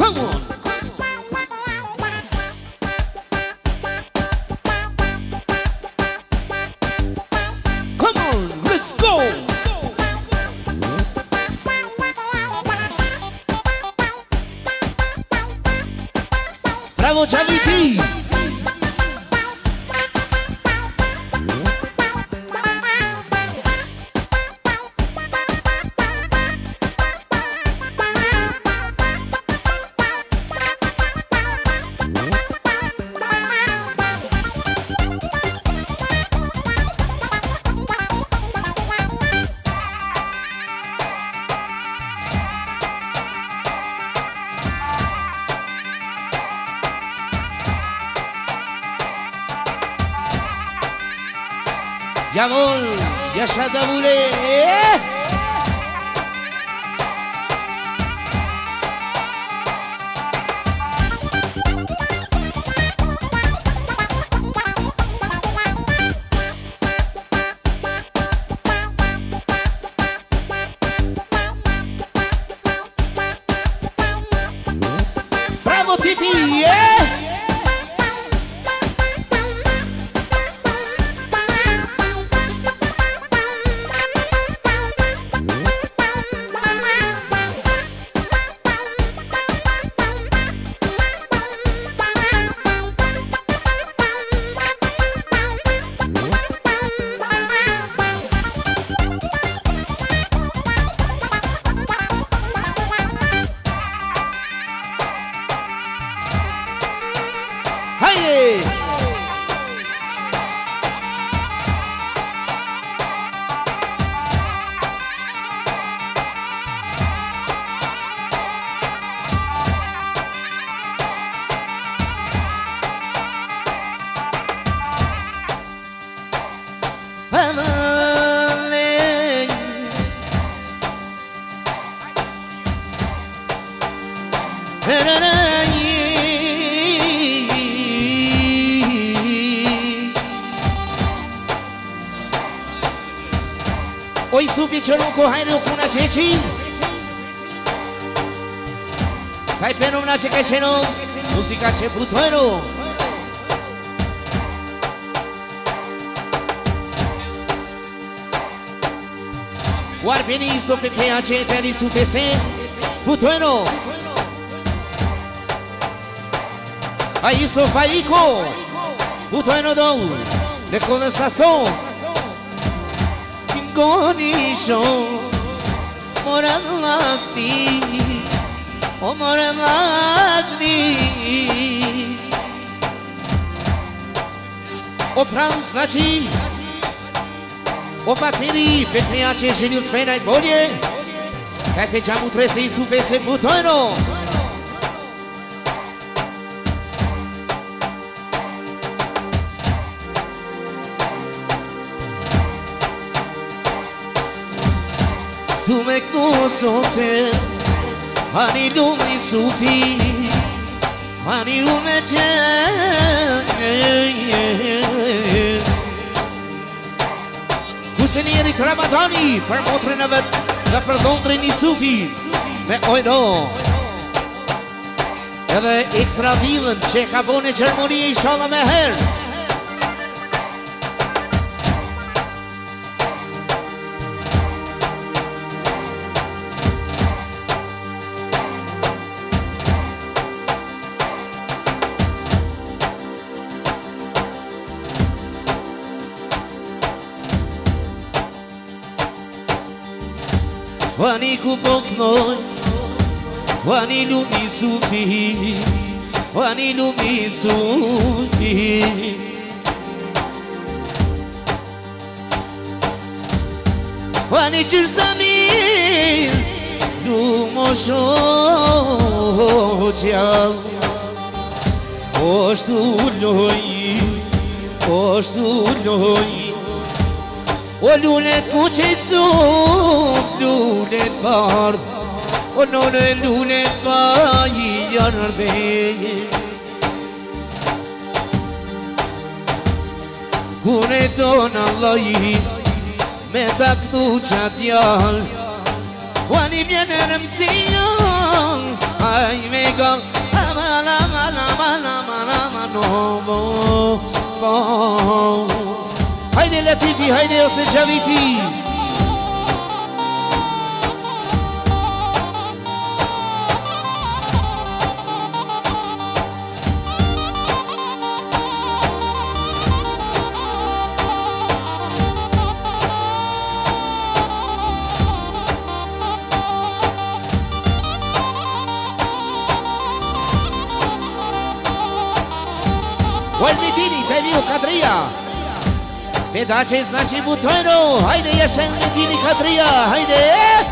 Come on. Come on, let's go. Bravo Chaviti. Jawohl, Jascha Davule. Bravo Tifi, Oi Sufi ce nu cu haide cu una ceci Kai pe nu ce că ce nu muzica ce putoinu War veni so pe ce te su fese putoinu Aí so faico putoinu dou de condensação Gonișo, moram lasti, o moram lasti O pran slaci, o fateri, pe treia ce geniu sfena-i bolie Ca pe geamul trebuie să-i sufese putoino Tu me cunosote, ani lumii sufi, ani lume ce Kusenieri Ramadani, per motre navet, la perdontre ni sufi, me oido Edhe extra vilën që ka bone Gjermoni inshallah me her Wani ku boknoj, wani lumi sufi, wani lumi sufi Wani çırsamir, lumo shoqja Oshtulloj O lunet ku që suf, lunet bardh O none lunet ba i jardhe Kune ton Allahi me taktu qatjall Wani vjenë rëmësion Aj me gall وفا هيدي لطيفي هيدي يوسف جابيتي والمديني تاني وقدرية بداچه значи بوتوينو هيدي يشن مديني قدرية هيدي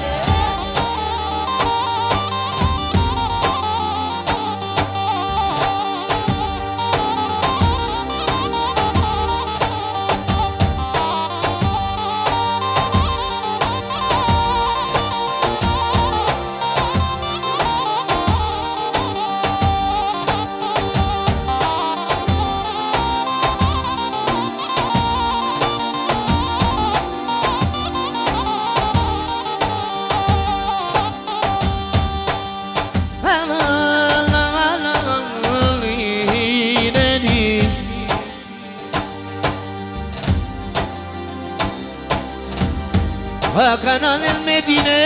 وكان للمدينة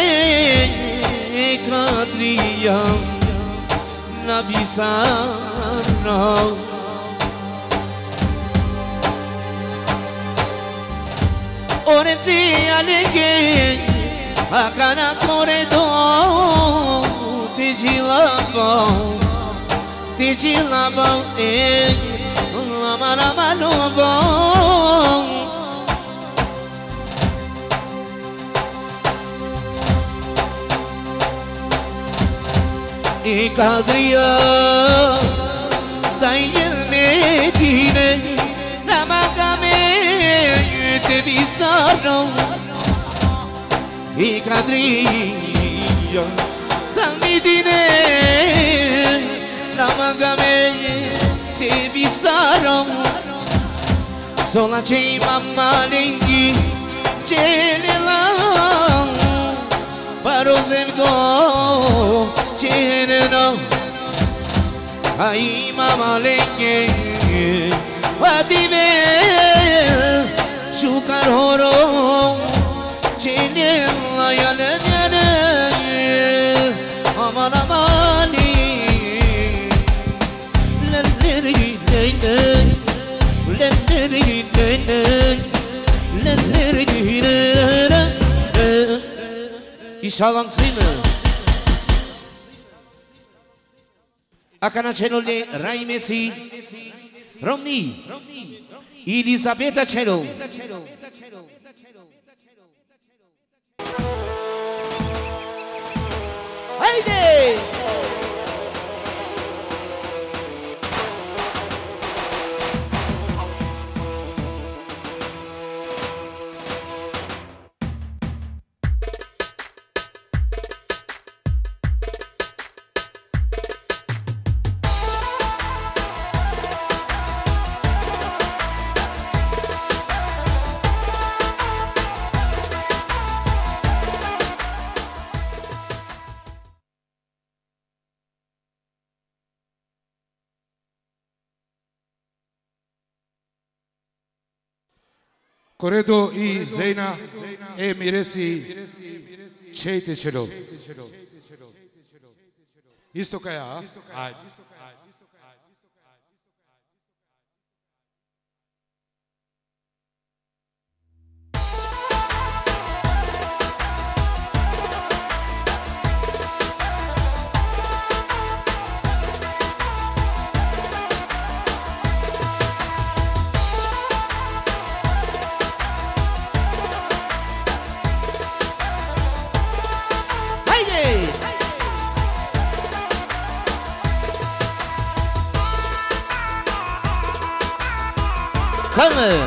قدرية نبي سارنا أورنتي عليك وكان كوريدو تجي لابا لما لما لوبا قدرية داي المدينة لما قامت بيستارنو قدرية داي المدينة لما قامت بيستارنو sola c'è mamma linghi c'è nella parosevgo Cheneno, ay mama lenge, wadive, shukar horo, chenela yale yale, amana mani, leneri lene, leneri lene, leneri lene, İnşallah zime. Acá Chelole, Ray Messi, Romney, Elisabetta Chelo. Haydi! Corredo e Zeina e Miresi Cheite Chelo. Isto que é Kalın.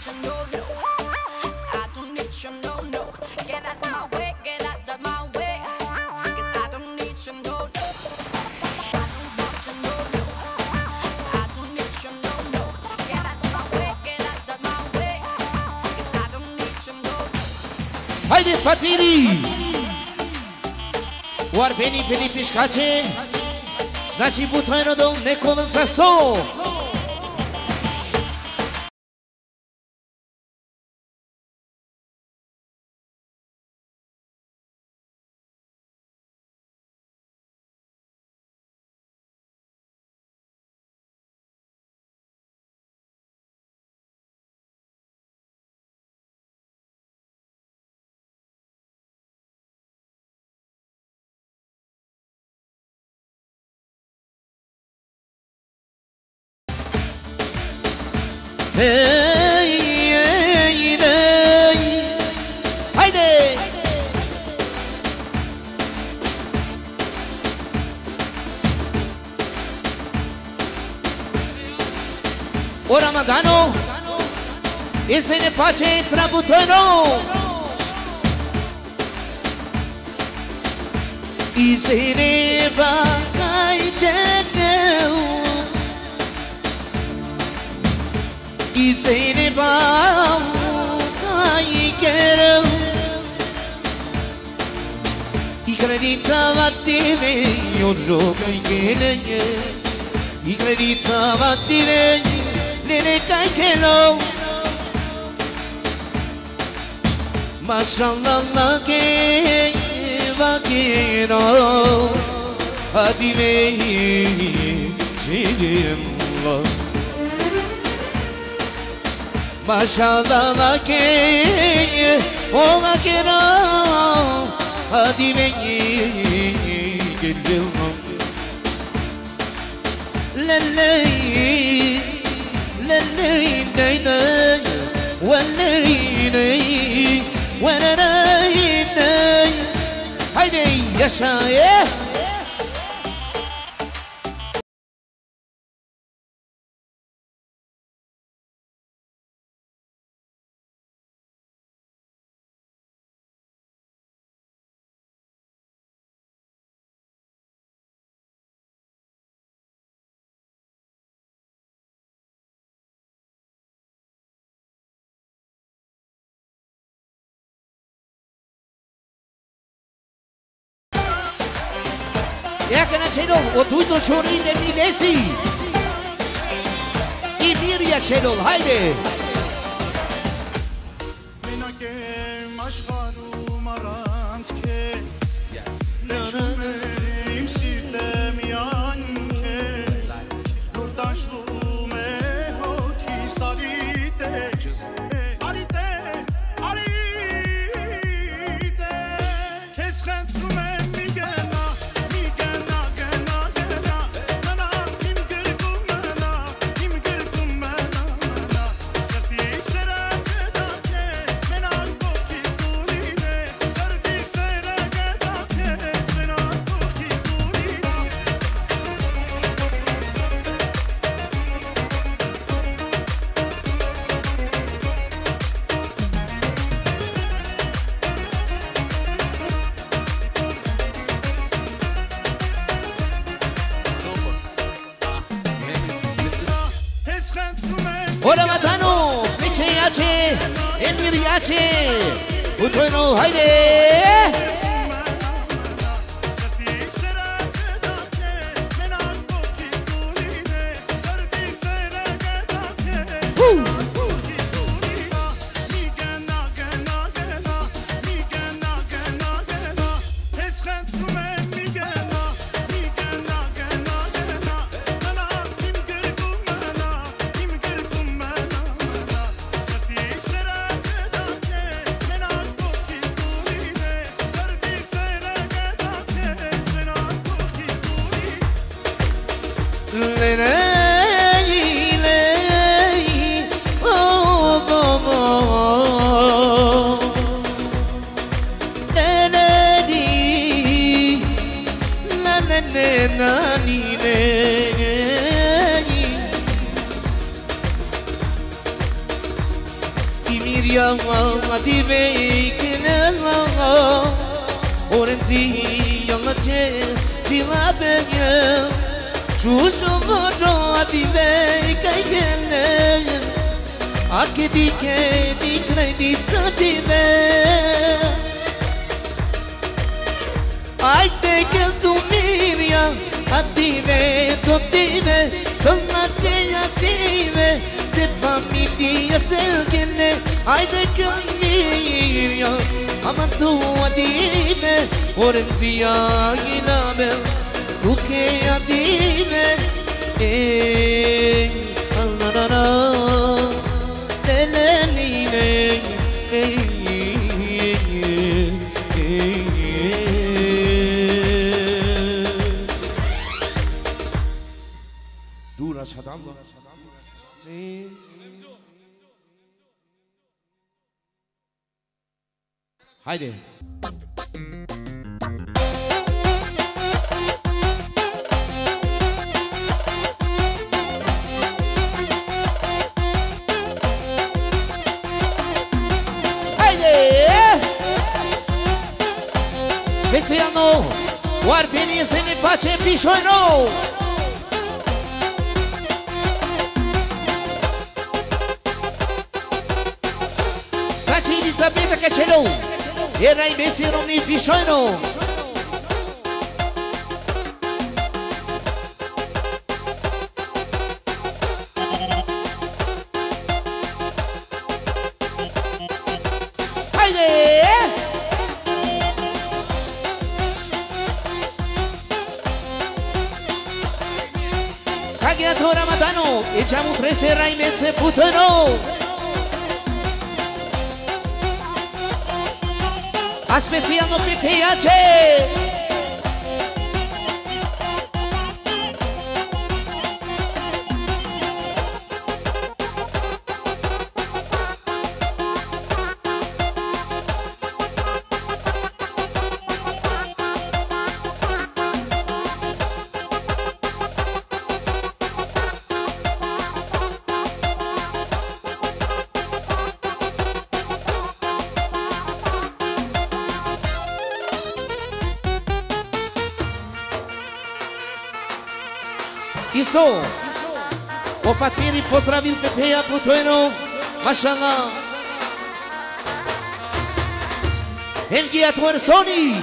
Haide, fatirii! Oarbeni pe lipișcace, znaci butoinul domn necolânța so! Hey, hey, hey. Haide! O Ramadano e să ne pace extra butonul i să ne bacai geneu i se ne va cai chiaro i credința va tine io roga i che i credința va tine ne cai che no mashallah la che va che no adine cedimla Mashallah la che ola che no adiveni che Dio lei dai dai walei dai walei dai haydi yaşa Iacă na celor, o duitul ciorii de milesi Ibiria celor, haide! O Ramadano, Peceiace, Emiriace, Butoino, haide! di vei che nella orenzi yang che di la bella giusto vorrò di vei che ne a che di credito di me ai te che tu miria a di ve tutti ve sono cena di ve de famiglia che ne ai te che miria amantu a di ve orenzia ginabel tu che a di ve la la la dura şadamla haydi Speziano, guardini se ne pace pisciano. Staci di sapete che ce l'ho, era invece non mi pisciano. Ramadano e diciamo 3 sera in mezzo puttano aspeziano che piace Isso, o fatiri pozdravil Pepeja Putojno, mašallah. Elgija Tvorsoni.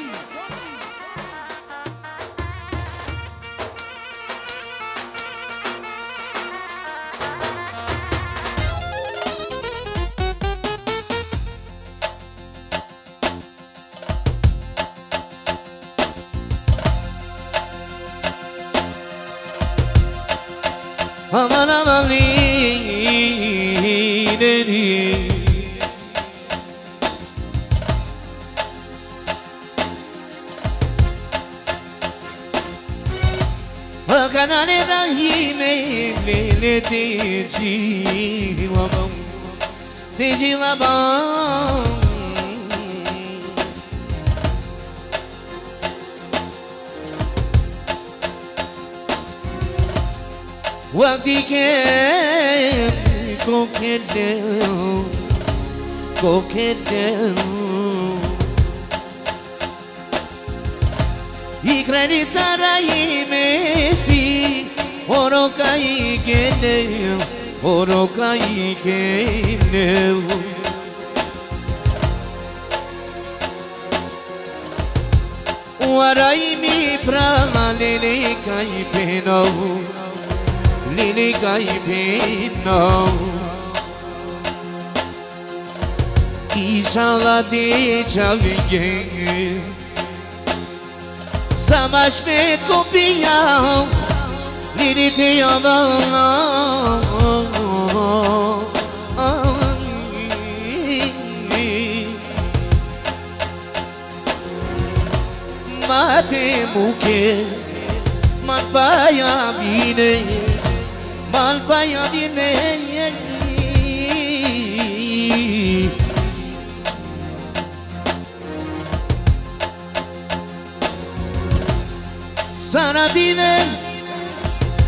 Aman aman linerini Bakanane rahime lele teji labam Wakti ke kokedel I creditara I mesi oro kai kenel Warai mi prana lele kai penau Lili kai pino İnşallah diyeceğim Samaş met kopya Lili diyemem Mate muke Malpaya bine Malpaya bine Sana dime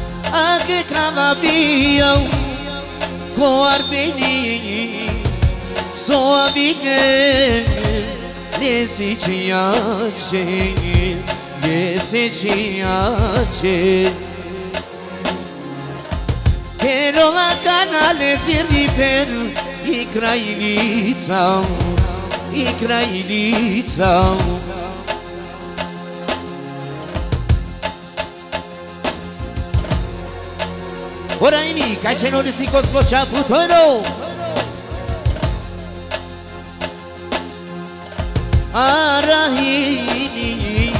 a che cava via con arbeni Soavine Nesiciace Nesiciace Pero la canale si rifer Ikrailica Ikrailica Ora imi, kaj ce non si cosmocia putono Arahini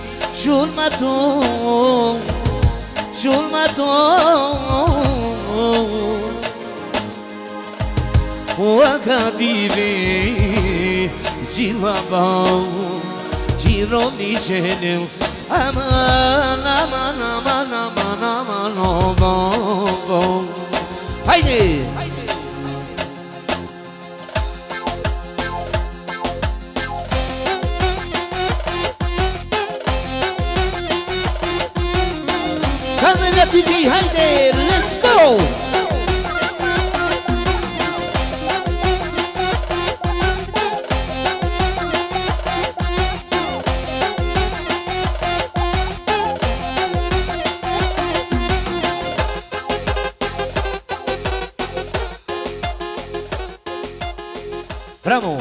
Shulmaton Shulmaton Wakadire Jilabao Jironichenem Aman aman aman aman aman aman Haydi Kamera TV, haydi, let's go! Bravo!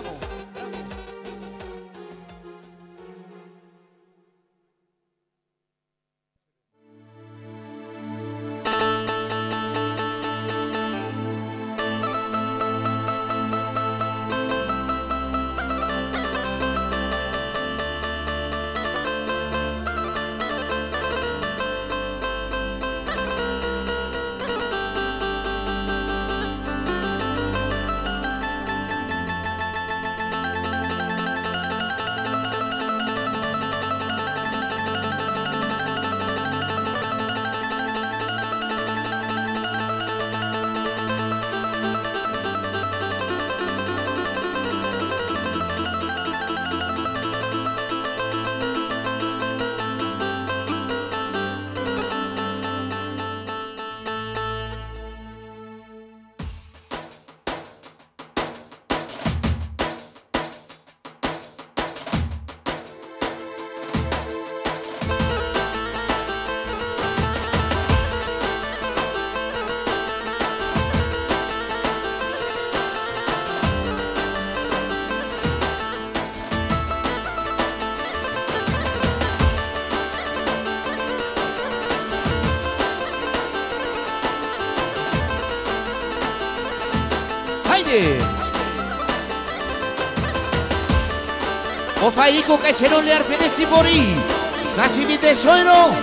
O faico che ce non le arpenesi morì, snaci mi tesoro.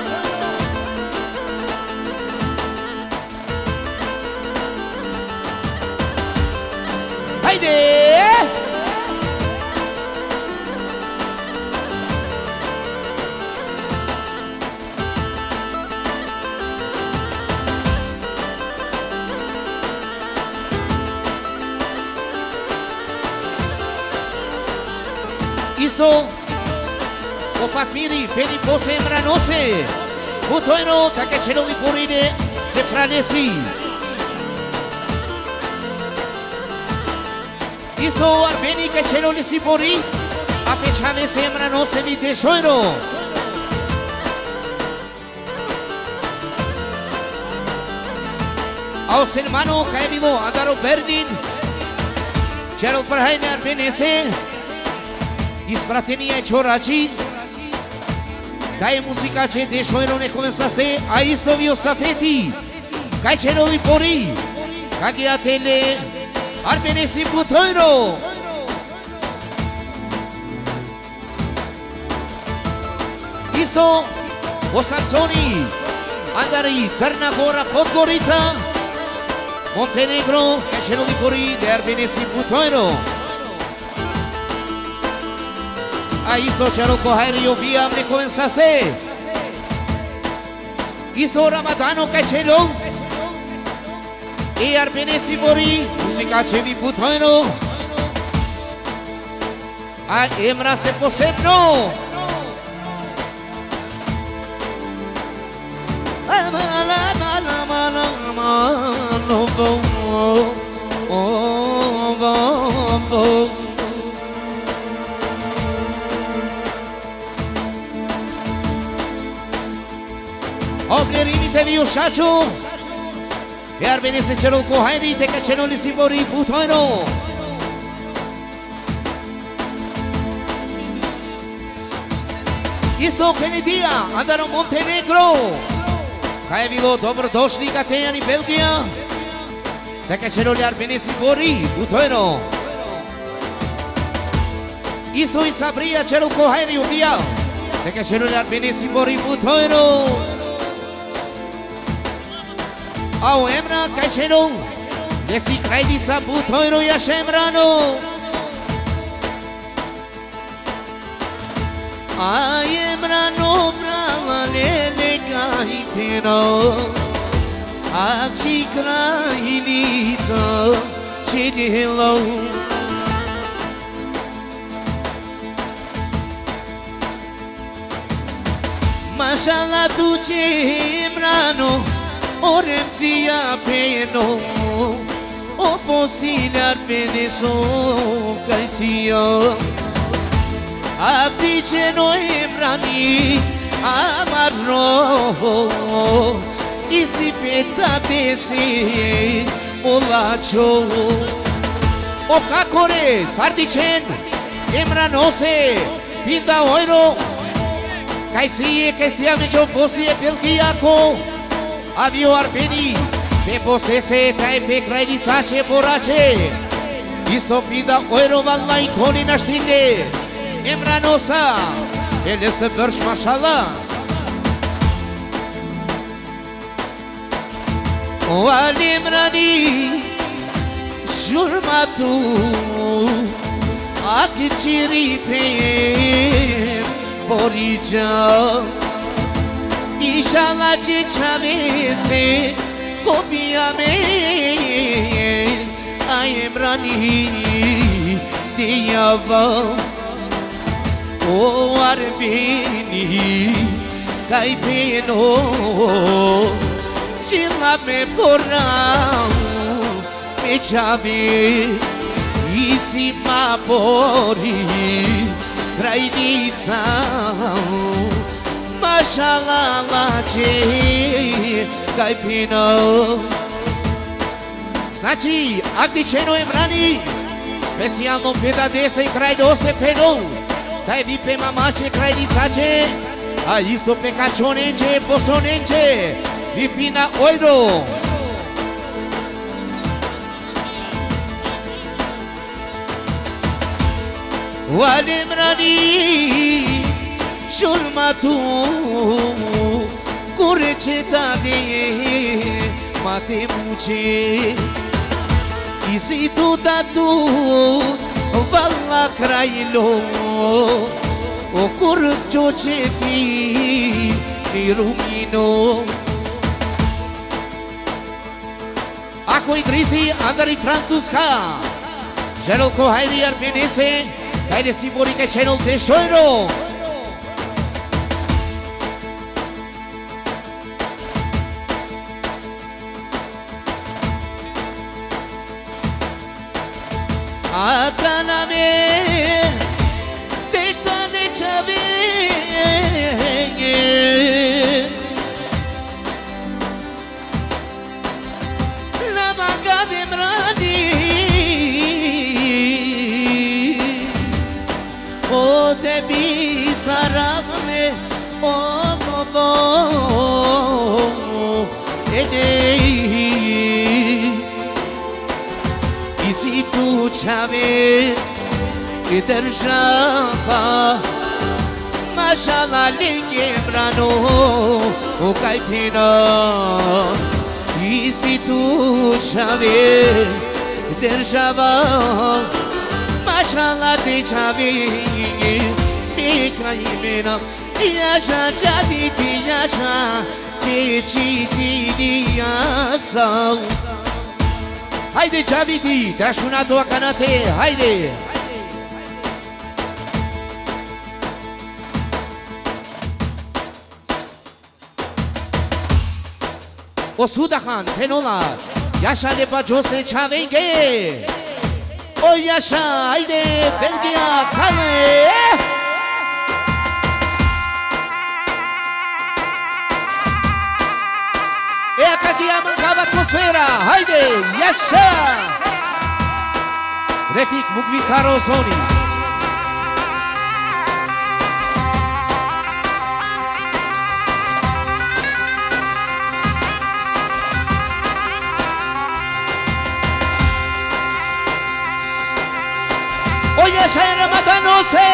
Haide! Isso o fac miri pe ni pose mranose Putoino ta che ce lo di purine se franesi Isso arveni che ce lo li si puri a peciame se mranose mi tesoro Aos hermano ca e vivo andaro Berlin ce lo parhaine arvenese Ispratenia e cioraci Dai muzica ce de șoiro ne comensaste A isto vio safeti Cai ce lo di pori Cagiatele Armenesi putoiro Isto O Sansoni Andari Țărna Gora Podgorița Montenegro Cai ce lo di pori De Armenesi putoiro Aí só te aloco hairi eu via me començaste Isso Ramadano cachelo E arpenesi mori Musica ce vi putoino A emra se posebno Amala Fabio Shacho. Iar venise celul cu Hairi de că celul si mori putoino. Isto Kennedya, andaro Montenegro. Kaj bilo dobrodošli Katejani Belgija. De că celul iar venise mori putoino. Isto i Sabria celul cu Hairi ubia. De că celul iar venise mori putoino. Au Emra Caiceru, desi Krajdica Butojro ja Šemrano. A Emrano brala lele Kajpino, a ci Krajdica činilo. Mašala tu će Emrano, Oremția peno, o posilar peneso caisia. Abdice noi emrani amarro, isi peta desi olacho. O cacore sardicen emranose pinda oiro, caisia mecho posie pelquiaco. Avio arpeni, pe posese cai pe Krajdica ce borace. Iso pinda oiro valla iconi naștile. Emranosa, ele să bărș mașala. O alimrani, jurmatu, aciciri pe borigea. İnşallah çiçeğimizi kopya me ay Emrani diyava o arbeni kaybeno çilla me porau me çavi isima pori Krajdica Mašala ce Kajpino. Znači, Agdičeno Emrani, specijalno peda desa i Krajdose peno. Daj vi pe mamače Krajdicače, a isto pe kačonenče, posonenče, vi pina ojdo. Oal Emrani, Jurmatu, cu recetate mate muce. Isi tu datu, valla krailo, o curcio ce fi ilumino. Acoi trisi andari franțusca, celul cu Hairi arpenese, care simbolică celul de șoiro. Ataname, teștane ceave, la maga de Emrani, o de bisarame, o Isi tu čave i država Mašala linke Emrano o Kajpino. Isi tu čave i država Mašala te čave i Kajpino. Yaşa caditi yaşa Çeçiti yasa. Haydi Caviti, dași una a doua canate, haide! O Sudahan, Penola, Iașa de Bajose Chavenge! O Iașa, haide, Belgia, cale! Acá que mancava atmosfera. Haide, yasha. Refik Mugvitsaro Sony. Oye, ya era matándose.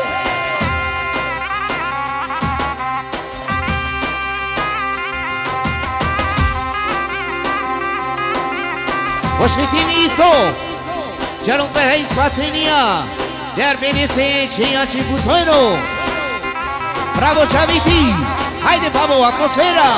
Oșmitini iso, ce-ar pe hei spatenia, de-ar veni să iei ceea ce putoino. Bravo, Chaviti! Haide, Pablo, atmosfera!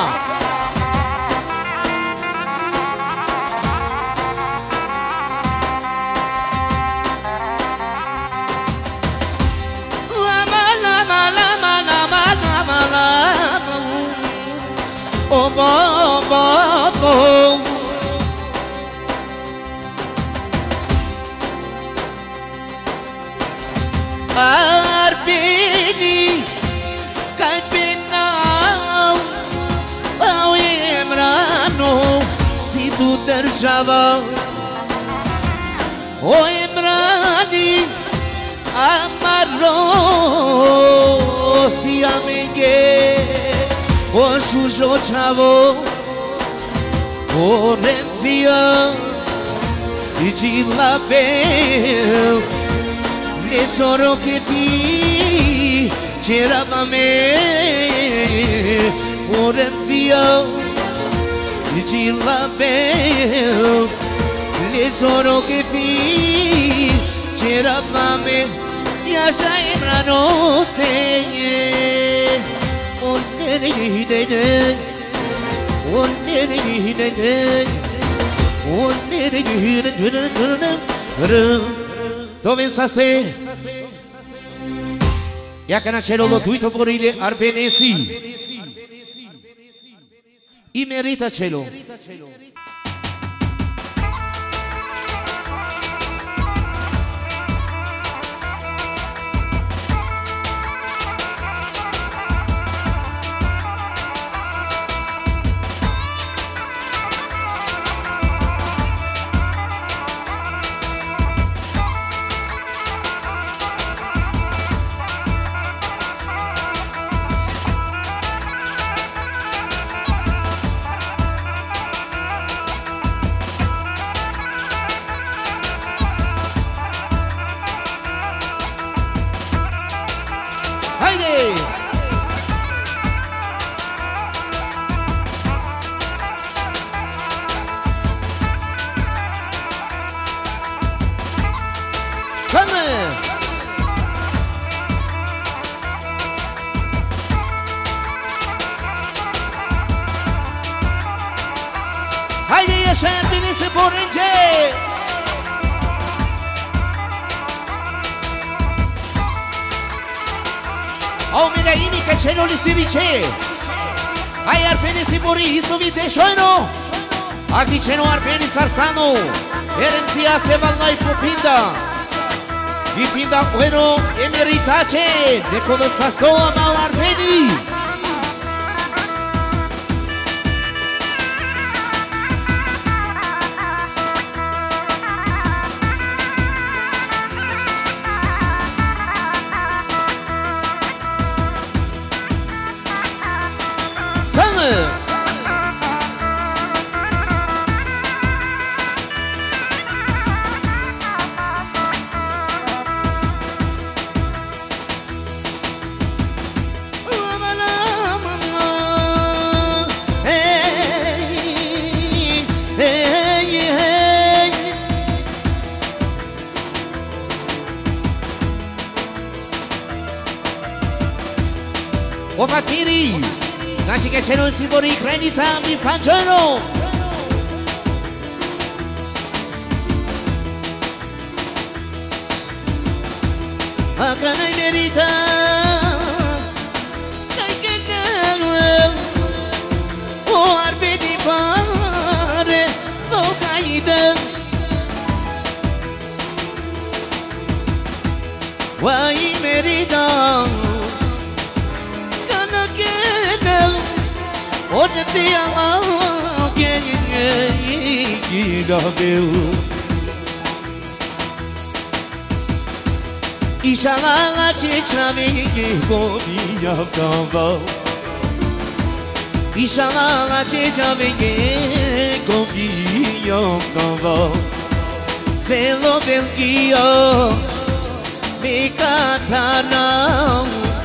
Oh, oh, oh, oh. Arbeni, Caipinau, au Emrano, si tu derjava, o Emrani, amarro, si amenge, o Jujo Chavo, o Renzia, e de Label. Le soro che fi c'era me Orenzia Dici la bel Le soro che fi c'era me Ya shaimrano seye Onere Dove staste? Jaka na cielo lotuito porile arbenesi I merita cielo se porenge Au mine imi che ce non li si dice Ai arpeni si pori isto vite shoino Aki ce no arpeni sarsano Erenția se valai popinda Vipinda bueno emeritace De codă sasto amau arpeni O fatiri, znači che ce non si vorrei crenica mi fagiano. Acá no hay merita, hay que tener o arbitri pare, o caída. Guay merita. Orenzia meu Inshallah ce çamege gobiya kamba Inshallah ce çamege gobiya kamba Zelo belgiyo me kataram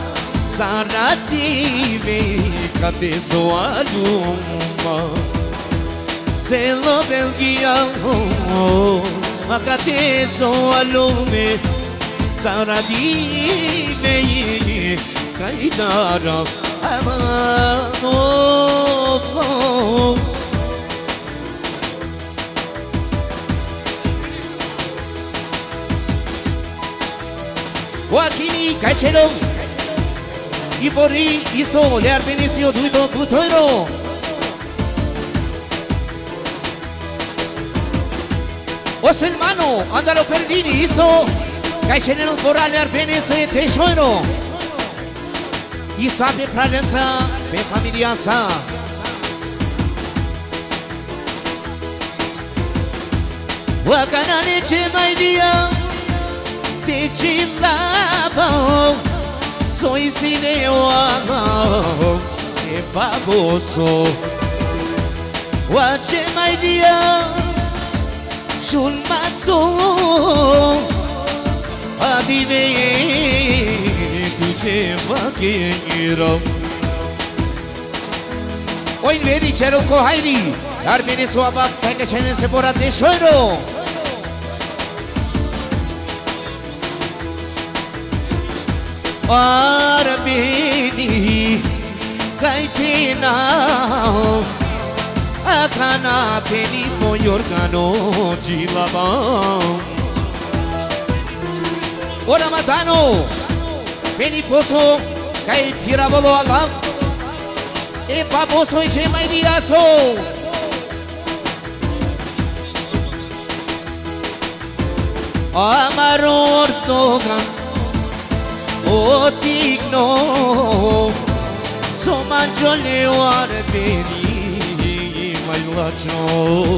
Sarati me kate soaluma Zelo belgiyo kate soalume Sarati me kaidara amamo Joaquini Cachero E por isso olhar benecio do Cutoiro Os hermano andalo perdini isso Cachero por olhar benecio Teixeiro E sabe pra dançar bem familiança Wakanane che mai dia Te chilaba Soy cineoa E baboso Wache mai dia Shulmato Adive Tuce vaqueiro Oi veri chero ko hairi Ar bene so abak Peke chene se bora de choro Arbini Caipina Akana peni Poyorgano Gilabam Ora Matano Peni Poso Caipira Bolo Alam E Paposo e Gemairiaso Amaror Dogan O digno Somanjoleo arbeni Mailacho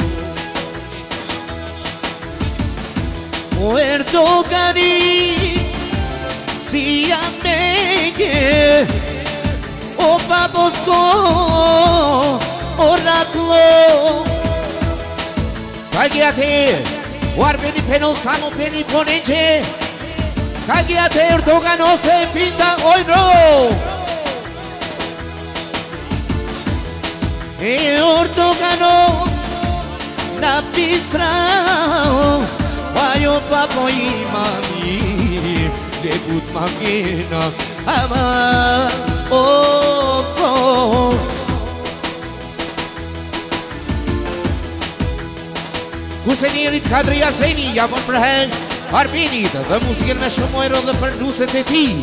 O Erdogani Si amege O Babosco Oraklo Kagiate O arbeni penolsano peni ponente Kagiate Erdogan o se pinta hoy no Erdogan na pistra Vaio papo i mami Debut magina ama oh Kusenirit Kadriya Zeni Yapon Prahen Arbini, da música na chamoira da Parnusa Teti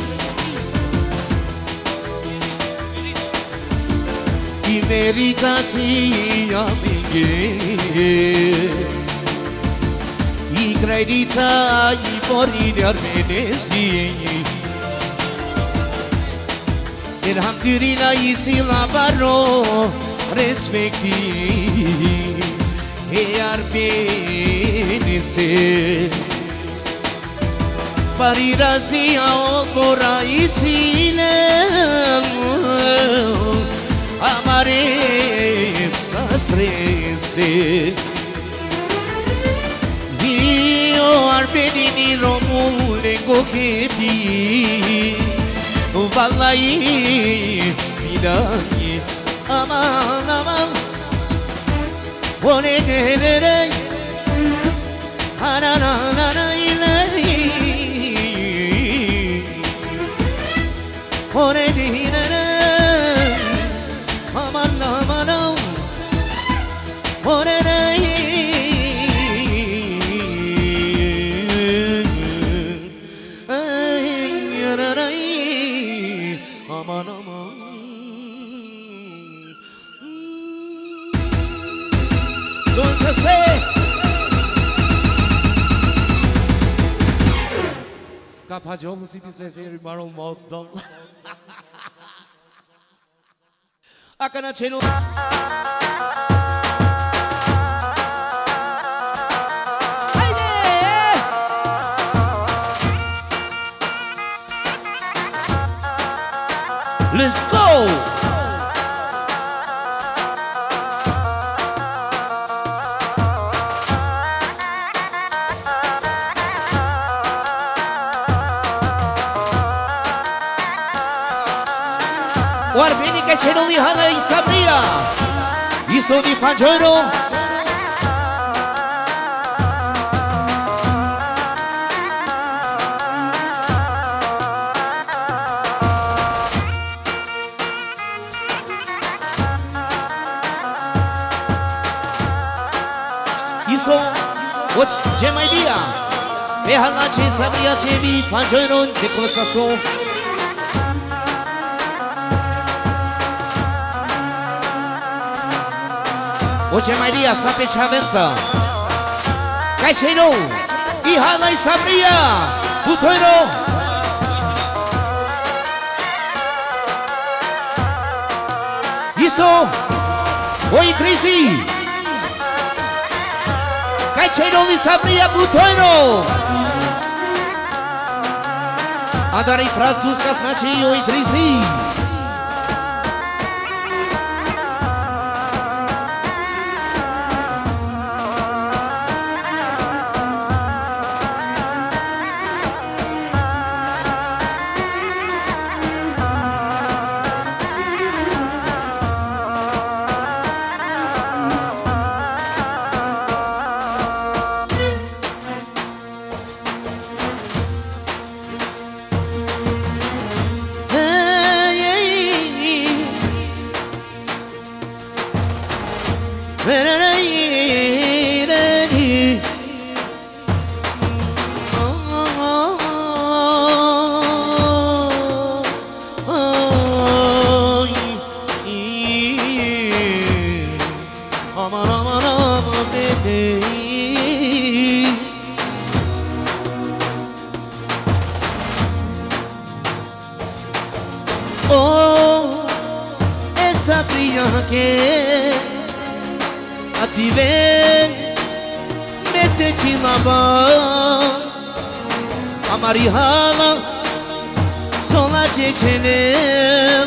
E merita-se amigue E credita e porine armenesi Elhamdülillah e se lavaram Respecti E armenesi Parirasi ao coraisine Amare sastrese Dio arbedini romulengo kepi Vallahi bilahi aman aman One gelere Ananana ilahi Ore dinere aman aman Ore rei aman aman Entonces Kapacağımız idi sesleri marul moddan Akana chelo Let's go! Oarbeni che c'è non li hana in Sabria I sono di Paggioro I sono c'è mai dia e hana c'è Sabria c'è di Paggioro di cosa so Oce Maria sape chavenza Caixeiro I hana I Sabria Putoiro Isso Oi Trisi Caixeiro I Sabria Putoiro Adorei fratus casnaci Oi Trisi Oh, essa brilha que a ti vem mete-te na mão a Marihala sola cecene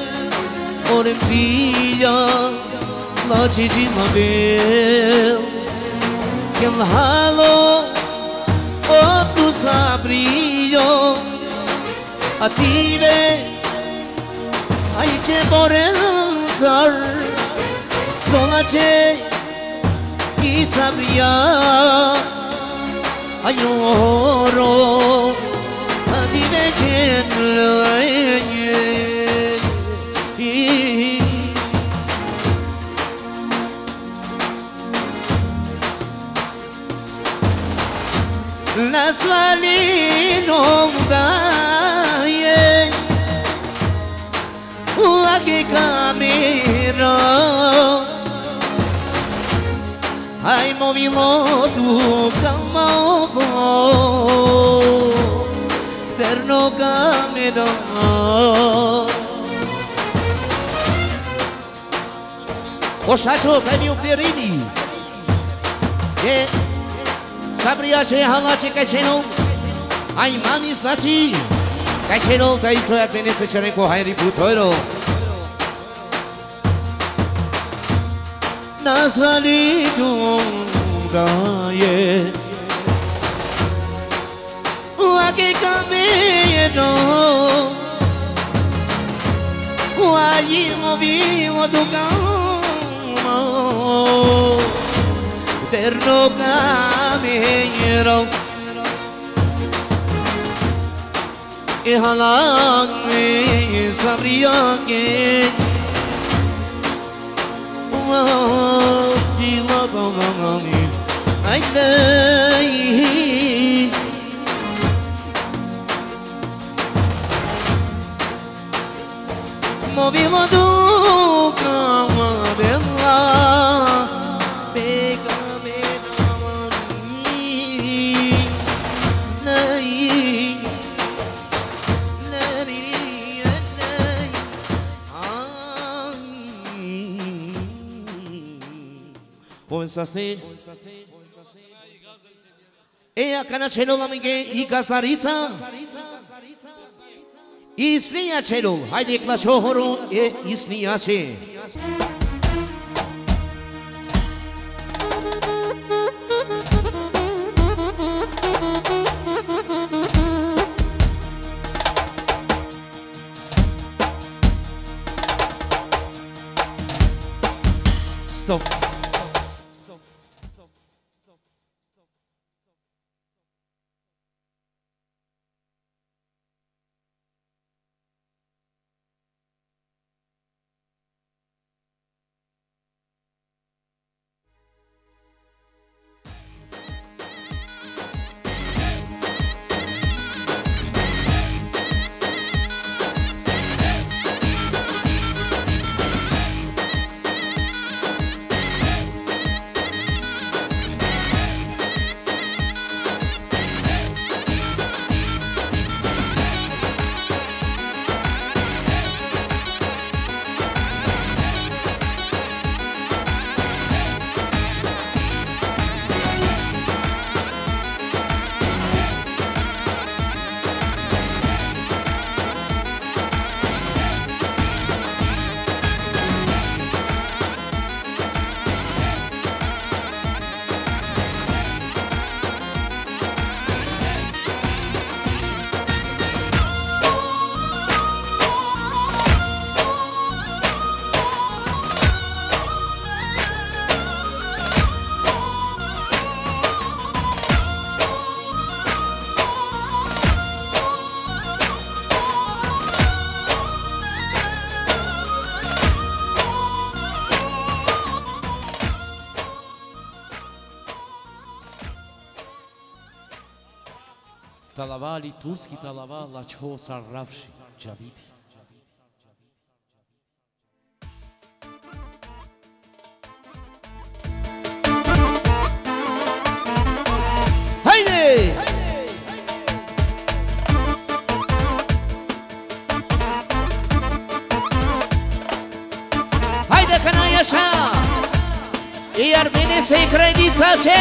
oremzia la ceci mabel que halo oh tu sabrillo a ti vem Ai ce borențar Sola ce I sabria Ai oro Adime ce La svalino daie La che camera Ai movilo tu calma Terno camera Oșacio, premi un pierini E Sabria ce halace ca ce nu Ai mani slaci Ca ce nu te-ai soiat bine să cere cu hairi putoiro Nas valido daie La che camino Ai movilo tu calma Terno camino E halang me sabria que de logo ai dai movilo do cama dela pega-me na mão Pensaste E a cana cenola minge I casarița Isnia celul, haide la șohorul e Isnia ce. Stop. Talava liturski talava la čo sarravši javiti. Haide! Haide că n-ai așa! Iar bine să-i credința ce!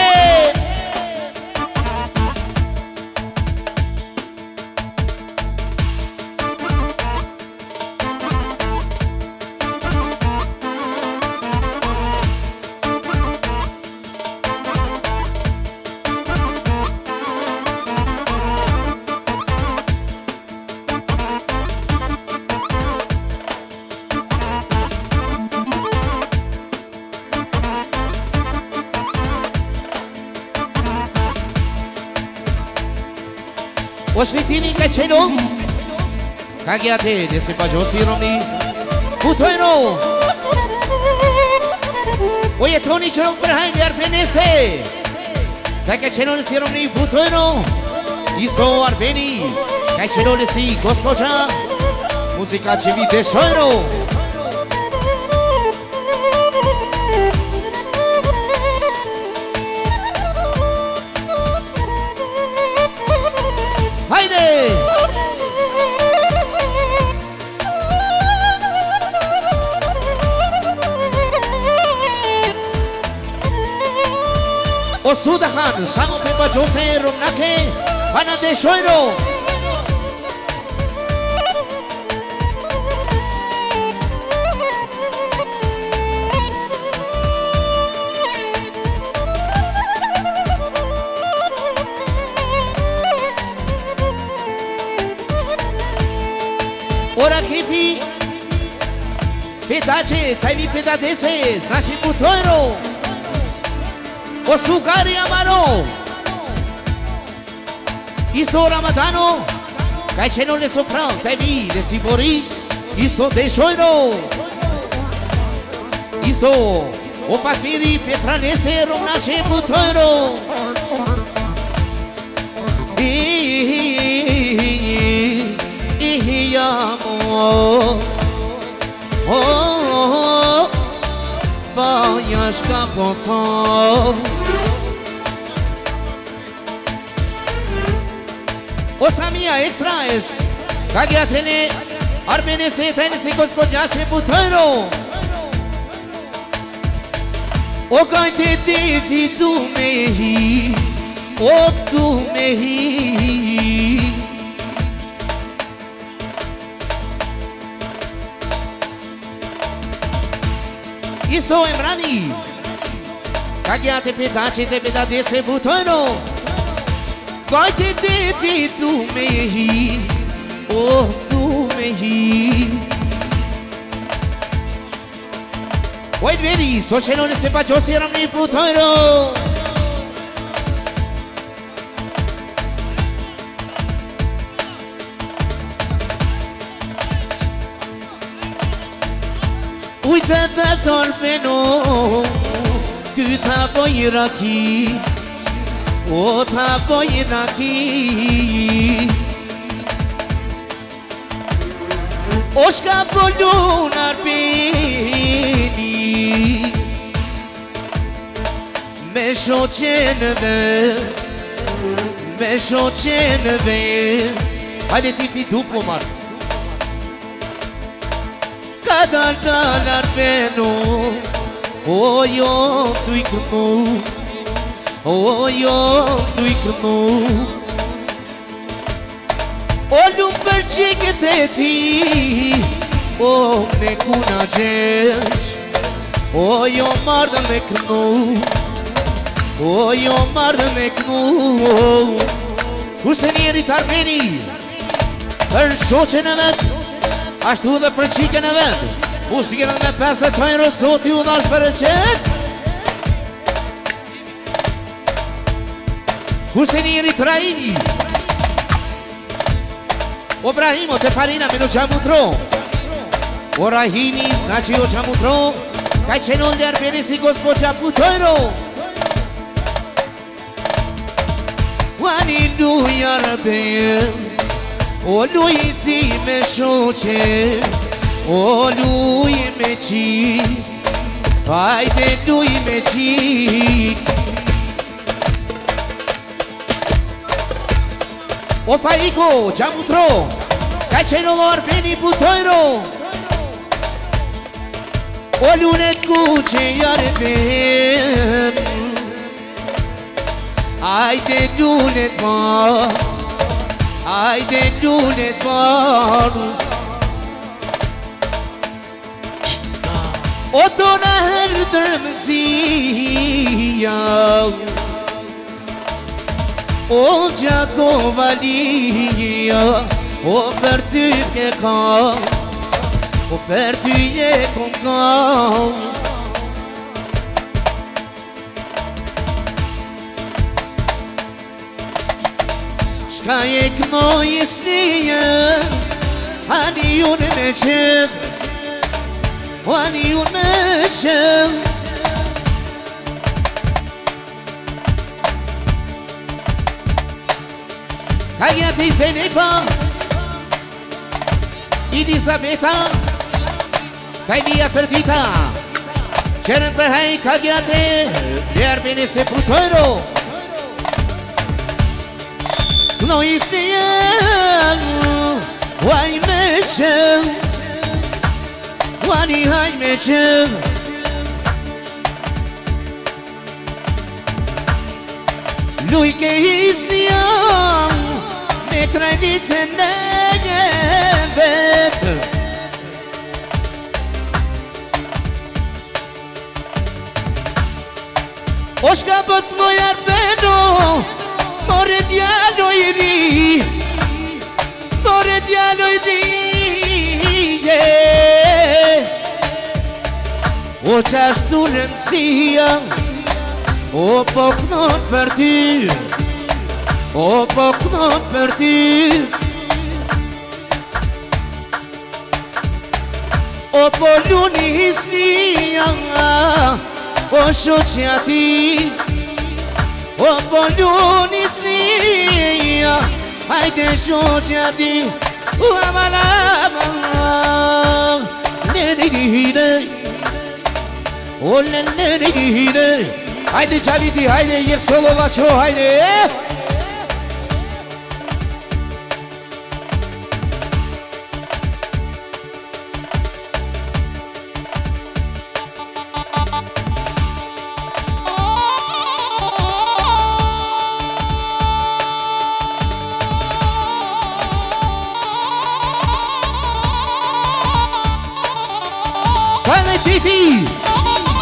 Osvetini che c'è non Caghiate de se pagiosi romni Putoino Oye Tony c'è non per haide arpenese Che c'è non si romni Putoino Iso arpeni Che c'è non si gospođa Musica ci vide shoino O Sudahan, samo pepa Jose Romnake, Ana de Shoiro. Ora kipi, pedace, taivi pedadese, snaci putoiro. O sugari amaro Iso ramadano Kai ce non le sopra Tevi le sibori Iso de shoiro Iso O fatiri pe pranese Romnace putoiro Ihiamo Oh Bajaš kapoko Osa mia extra es Cagiatele Arbene se tene se gospodjače putoiro O cante devi tu mehi O tu mehi Iso Emrani Cagliate pedace te pedate se butono Vai te devi tu me Oh tu me Wait ready so cheno ne sepa jo seram ni butono Uite dreptul pe nou Tu t'apoi raki O t'apoi raki Oshka polunar beni Me shoceneve Me shoceneve Haide tifi duplo mar Kadar beno O yo tu iknu O yo tu iknu O lumper çiketeti O ne kunaceć O yo mardă me knu O yo mardă me knu Husenieri Armeni Për shoqen e vet Ashtu dhe për qikën e vetë Musikën me pesë të tojnë rësoti u dhash për e qetë Husenieri Traini O Brahimo te farina me në qamutro O Rahimi znači o qamutro Kaj qenon dhe arbeni si gospo qapu tojro Wani duja rëbem O lui ti me shoqe O lui me qik Hajde lui me qik O Faiko, Gjamutro Ka qenë lo arbeni putojro O lunet ku që jarben Hajde lunet ma Hajde lunet baru O tona her dërmëzia O Gjakovalia O për ty ke kam O për ty je kom kam Shka je këmoj snije Ani unë me qëv Ani unë me qëv Kajati Zenepa Elisabeta Kajlia Ferdita Qërën për haj Kajate Ljerbene se prutojro No istejan Waj me qëv Wani haj me qëv Lujke isnijam Me trajnicën në një vetë O shka bët moj arbeno More djalo i ri More djalo i ri O qashtu rëndësia O po kënon për ty O po kënon për ty O po luni hisnia O shoqja ti O po luni hisnia Hajde shoqja ti U amalama Nenirine O nenirine Hajde Çaliti, hajde yek solo laço, hajde Hajde Tifi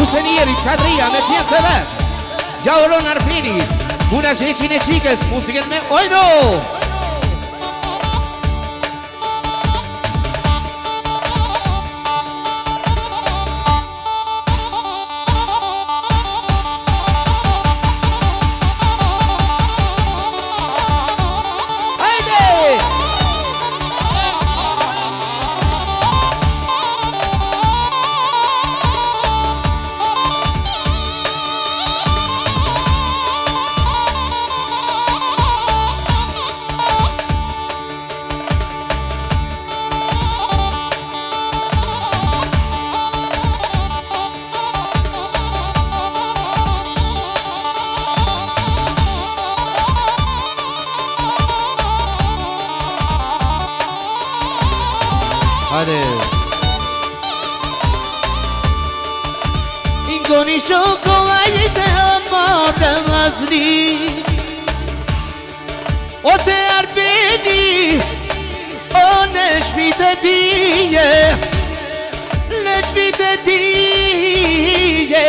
Husenieri, Kadria, me tjenë të vetë. Gjauron Arfini, una qeqin e qikës, musikën me Ojno. Ingoni shokolajte amore vazli O te arbeni O në shpite tije Në shpite tije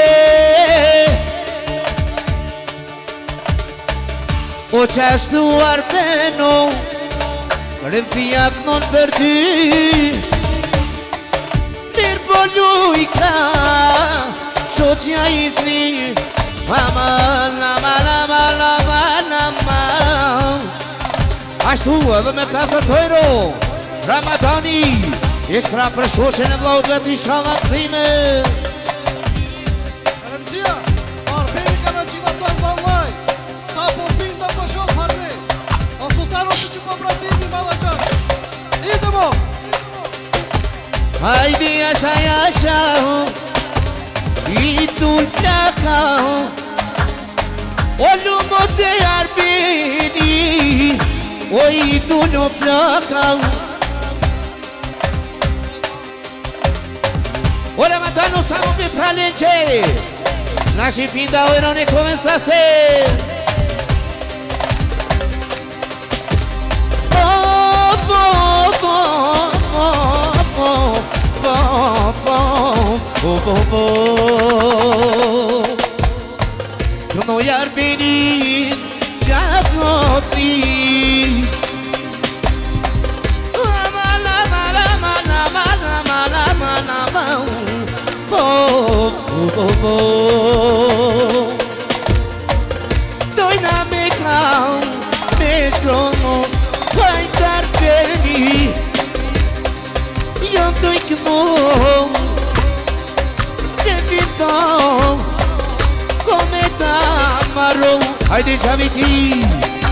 O qashtu arbeno Rëndësia kënon për ty Mirë po lujka Shoqja isni Aman, aman, aman, aman, aman Ashtu edhe me 50 euro Ramadani Ekstra për shoqen e vllaut vetë i shallacime Rëmëgjia Arbeni ka në qita të vallaj Sa po pinda po shoh harde O sultano që që po pratimi malakar Ide mo Hajdi asha jasha I tul flaka O lumo te arbeni O i tul flaka O Ramadano samo pe pralenče Snaši pinda o erone comenzaste Këno jarbeni qatotri Aman, aman, aman, aman, aman, aman, aman Dojna me kam, me shkrono Pajtar peni Jam doj këno Come t'amarò Hajde Javiti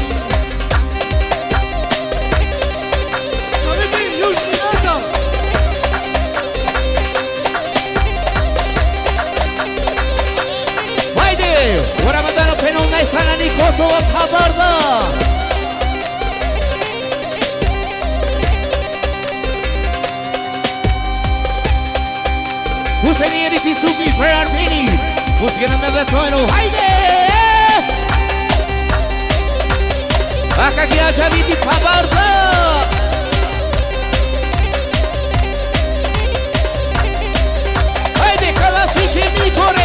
Javiti, južni neka Hajde U Ramadano penon najsanani Kosova Kabarda Husenieri ti sufi për Armeni Musikën me dhe tojno Hajde Aka kja Javiti Kabarda Hajde kalasi që mi kore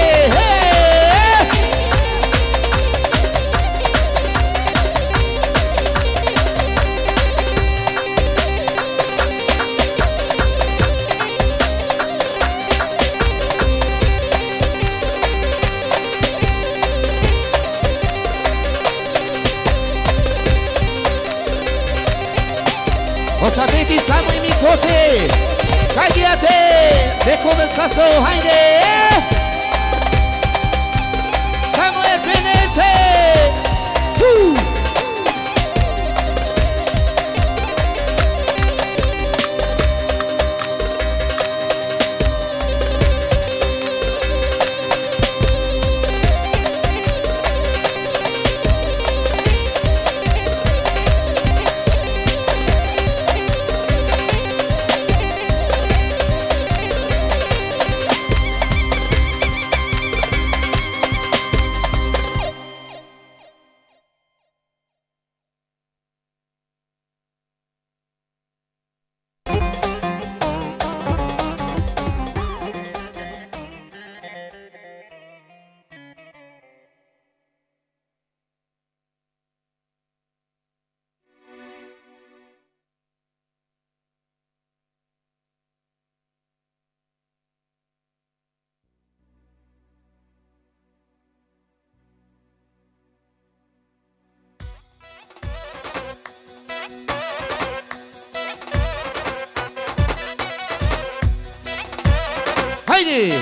O sapete samo i mi cose Cagliate De come sasso Haide Haide!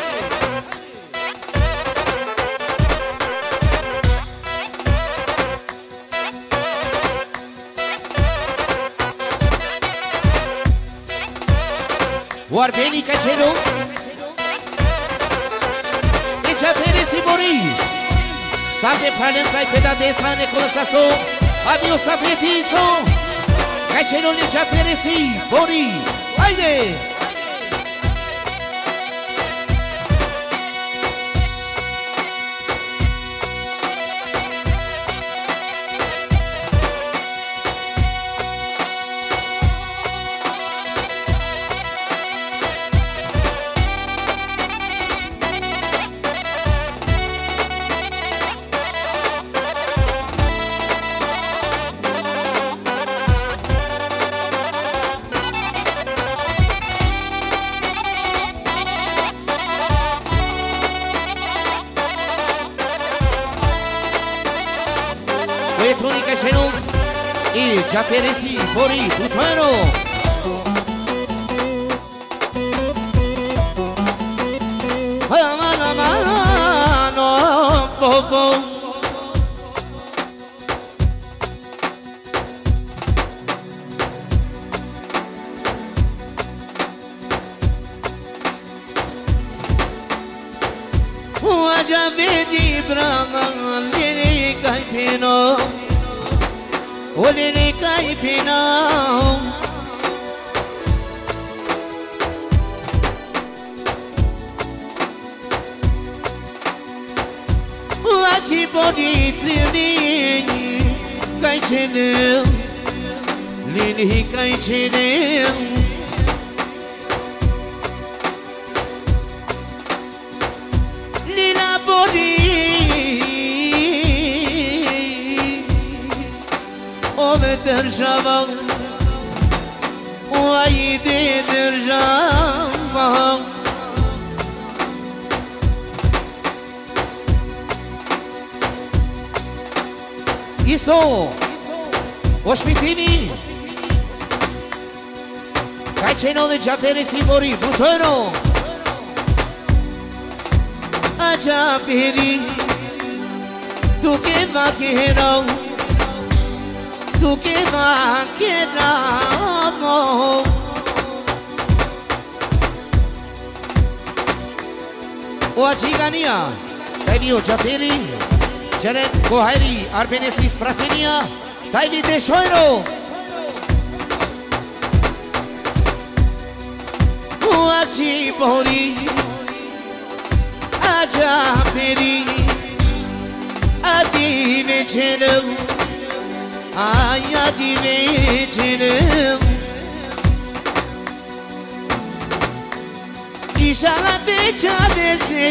Oarbeni Căcelu Deci apere Sibori Sate palențai pe dadesa necolosaso Adio safetisto Căcelu deci apere Sibori Haide! Elettronica Cenu e Giaferesi Fori Putuano mano popo Waja vedi brama lini caipino Olini caipino Waji bodi trini caicino Lini caicino Держава, ой, иди, держава. Isso, ospitini, Căcelu de Giaferesi Fori Putuano, a Giaferi, tu che va che no. Tu che va che ramo O Cigania Taivio Giaferi Jared Kohari Arbenesis Fratenia Taivi de Shoiro O Cibori A Giaferi Adi Vecelu Aia di vecine Isala de Chavese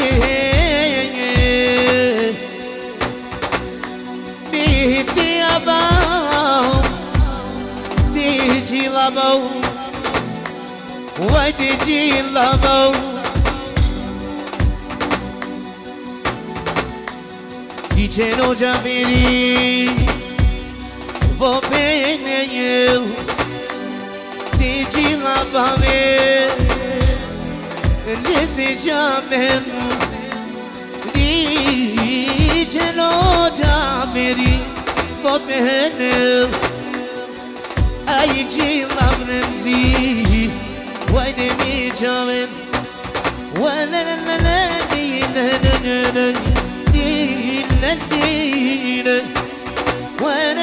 Biti abau Digi labau Vai digi labau Dice no Giaferi Vou bem eu Digi labame Nesse jamen Dice no Giaferi Vou bem eu Ai de labrenzi Vai de mi jamen Vai na na na na na na na na na na When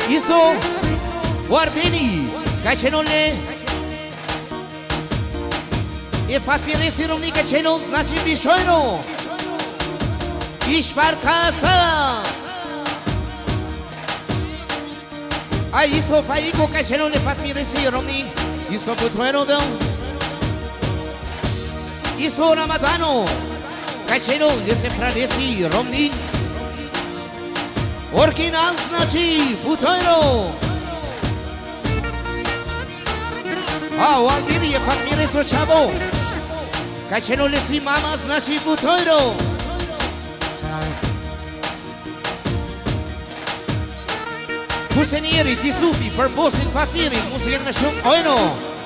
Isto Oarbeni Kacenole E fatwire si romnika Kacenon znači Bishojno Ishvar Kasa A iso Faiko Kacenole fatwire si romni Iso Butroeno Dom Iso Ramadano Kacenon Dese Fradesi Romni Original znači Butroeno A u Albini je fatmire so čavo Kacenole si mama znači Butroeno Kusenieri ti sufi për bosin fatmiri Musikën me shumë ojno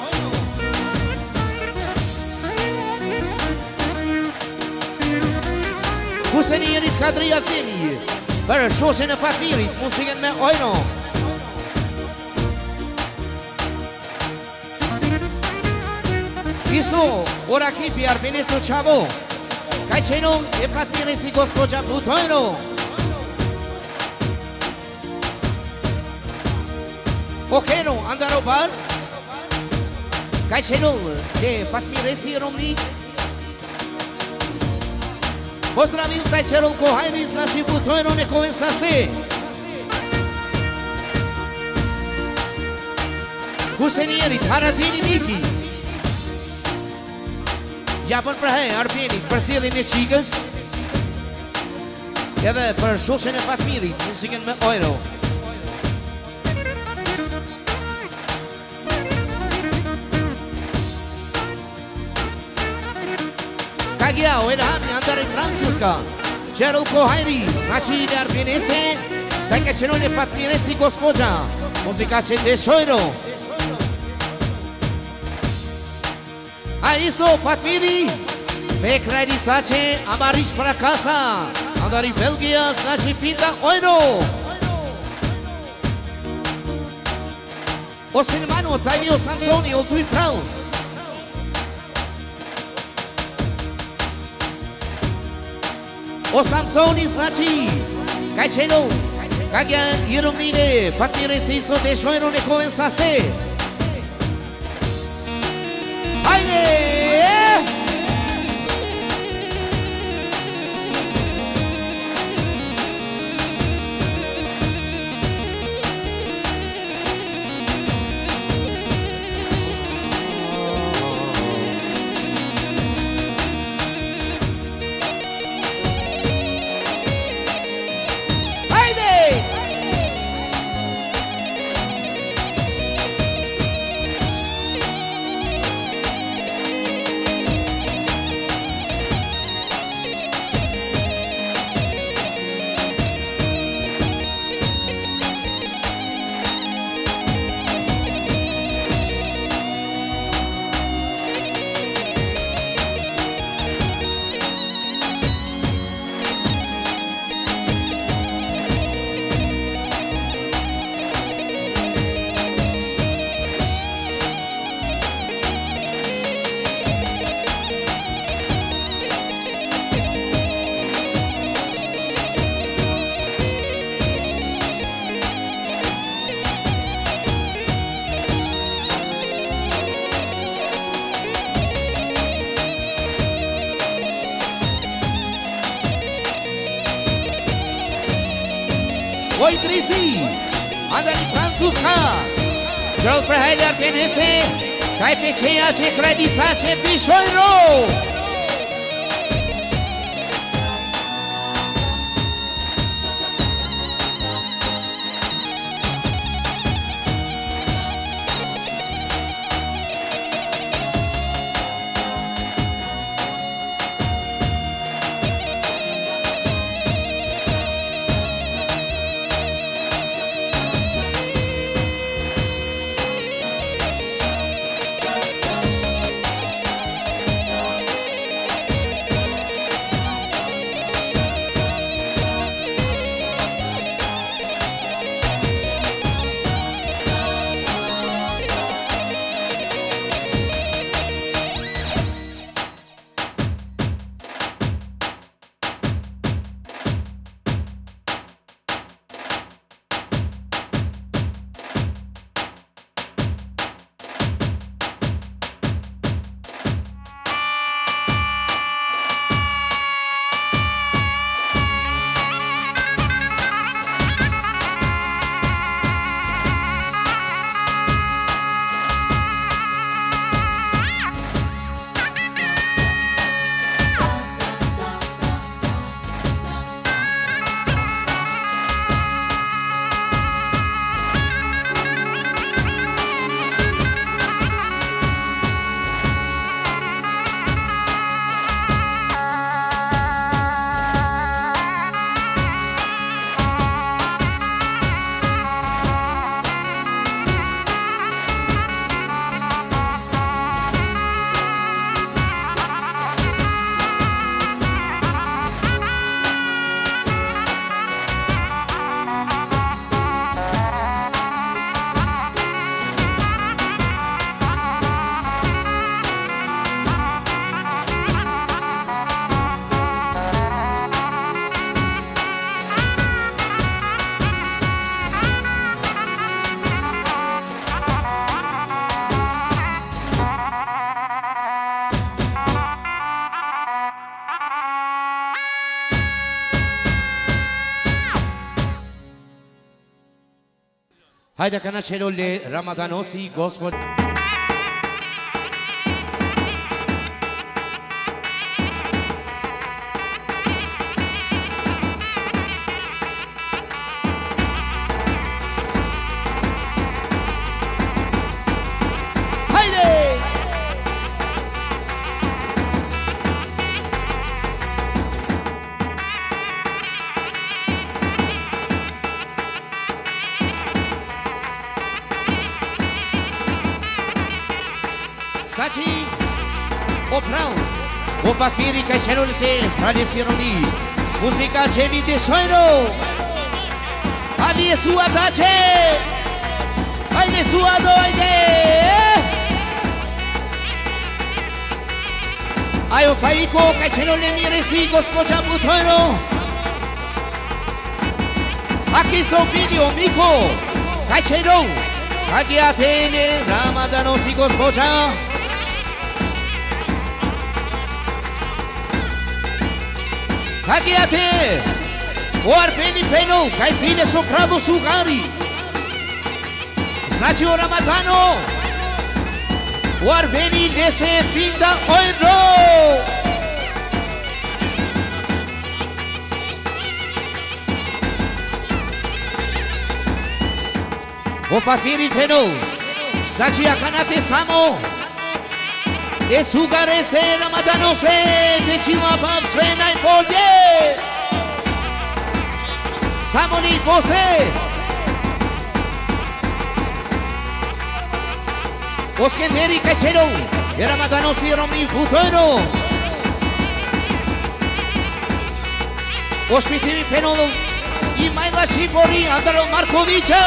Kusenieri Kadri Azimi Për shoqen e fatmirit Musikën me ojno Iso ora kipi Arbeneso Čavo Kacenon e fatmire si gospođa Butroeno Okeno andaro bar Kacenol de fatmire si romni Pozdravil taj Čerol Kohajri znači Butroeno nekoven saste Kusenieri Haradini Miki Japën për he Arbeni për cilin e qikës Edhe për shoqen e fatmirit Musikën me ojno Kagiao Elhami andare Francuska Čerol Kohajri znači ide Arbenese Taj Kacenole fatmire si gospođa Muzika će te šojno A isto fatmiri Me krajnica će Amariš Prakasa Andari Belgija znači Pinda ojno Osinmano Tajmio Samsoni Oltuj prav O Samsoni znači Kacenol Kagja Iromnine fatmire si isto de šojno nekoven sase Haydi! Oi Trisi, andani Francuska, Čerol Prehajli Arbenese, kaj pečeja će krajnica će Bishojno. Hajde ka na qelole Ramadanosi, Gospod. Znači, oprav, o fakiri kaj čelul se tradicionalni, muzika će vidi šojno, a vi je suadače, ajde suado, ajde! Ajo fajiko kaj čelul ne mire si gospođa Butojno, aki so vidio Miko, kaj čelul, kak ja tene Ramadanosi gospođa, Kagiate, o arpeni peno, kaj sile so kravo sugari. Znači o Ramadano, o arpeni ne se pinda ojno. O fakiri peno, znači akanate samo. E sugare se Ramadano se te čima bav sve najbolje. Samo ni pose. O skenderi kajčero, e Ramadano si romi Butojno. O špitivi penolo i Majla Šipori Andaro Markovića.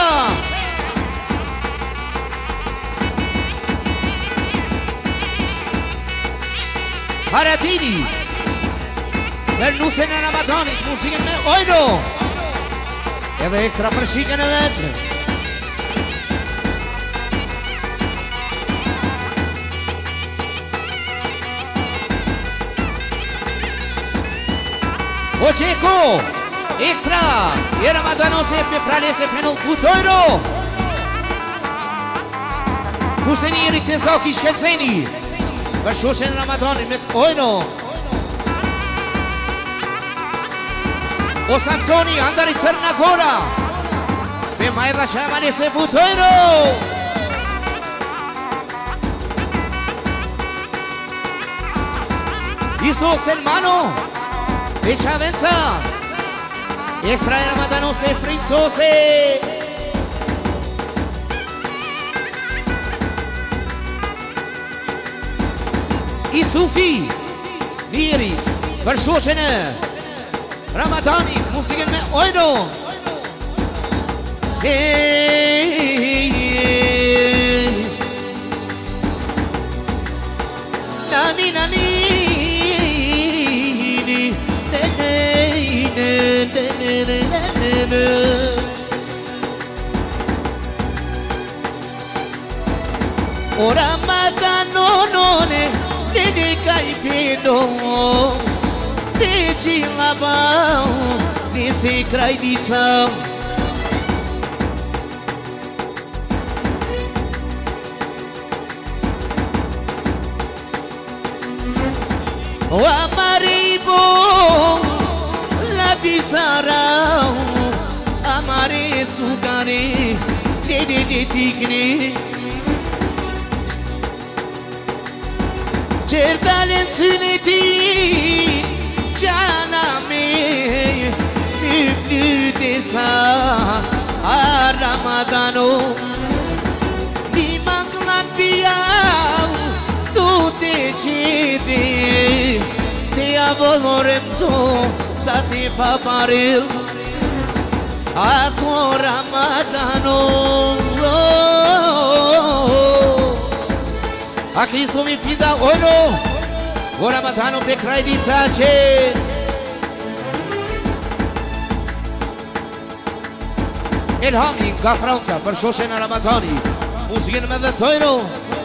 Haradini, per nu se ne Ramadani, muziken me ojno. Evo ekstra pršike na vetre. Očeko, ekstra, je Ramadano se pripravlja se penal Butojno. Museniri te zauki škelceni. Vršočen Ramadani med ojno. O Samsoni, Andari Crna Gora. Pe Majla Šamane se Butojno. Iso Selmano. Pe Čavenca. Ekstra Ramadano se Frincose. I Sufi, Miri, vršočene, Ramadani, muziken me ojno. Nani, nani, o Ramadano none, Dede caipido, de labão, nesse craidição. O amarivo, la bizarrão, amare sugare, de tigre. Cerdalen süneti caname müflü desa a Ramadano Dimanglan biau tu te cede te avoloremzo sa te paparil ako Ramadano Aqui estou me pinda ojno, o Ramadano pe krajnica će. Elhami, ga Franca, vršočena Ramadani, muziken me dhe tojno.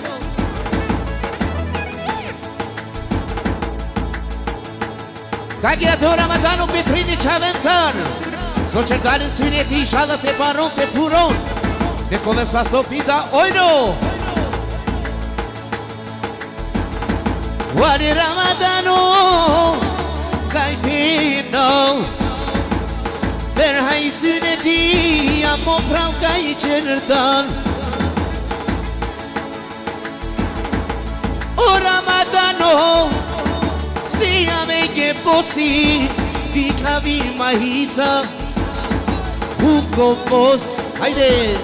Kagi ato Ramadano pe trini Čavencan, so qërdarin syneti, shalat e baron te puron. Me começa a sofida, oi no Wali Ramadano Caipino Per hai suneti Amo pral cai cerdan O Ramadano Si ame posi Fica vi mahita Hugo Boss Haide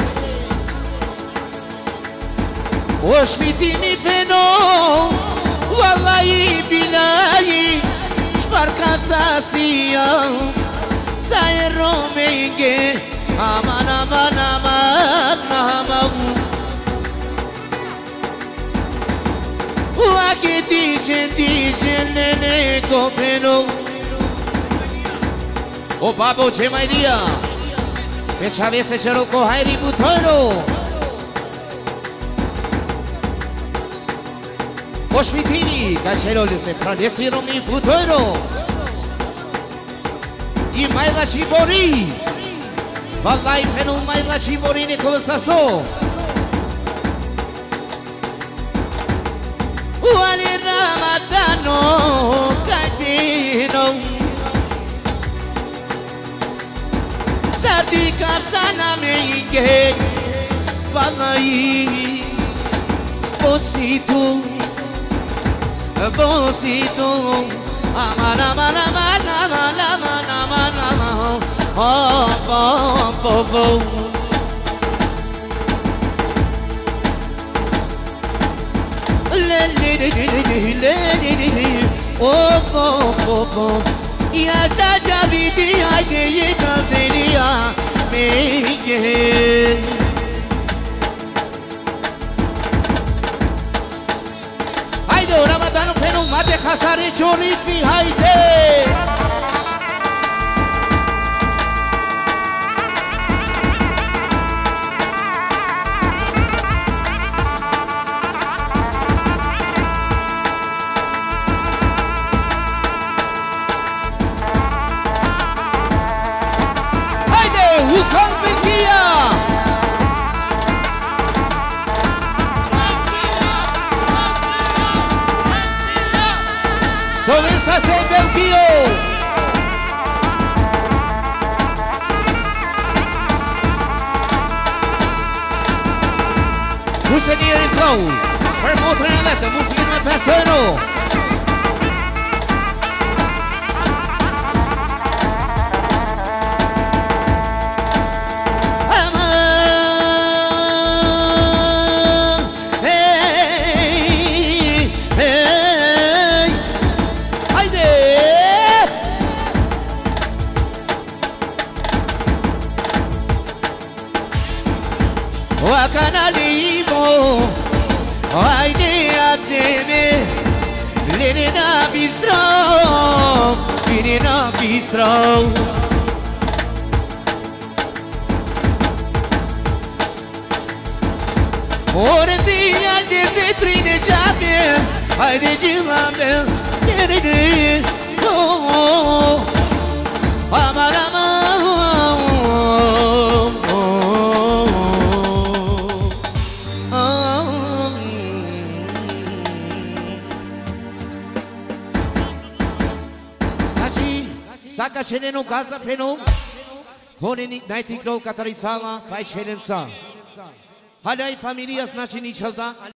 Oshmitini feno Wallahi billahi Sparka sasiya Saye romenge Aman aman aman aman Wake dice nene kopeno O babo ce mai dia Pe chavese cerul ko hairi butoiro Oshmitini Cachelole se pranesi romni butoiro I mai la cibori Wallahi penu mai la cibori ne kolosasto Wali Ramadano Caipino Sadi kapsana menge Wallahi Bosito Bosito Aman aman aman aman aman aman aman Oh oh oh oh Le le le le le le le Oh oh oh oh Ya cha vidi aige ye kaseria mege Haydo Ramadano penu mate khasare chorit vi hayde Começa a ser Belkio Musenier e Flow Promotor e Leta, música de Passano Wakanalimo Aide ateme Lenina bistro Lenina bistro Orentia desde trine jabe Aide jimamel Nerede Oh Amarama Saka chene no gasta feno Hone night klo katarisala pai chenen sa Hadai familias na chini chalta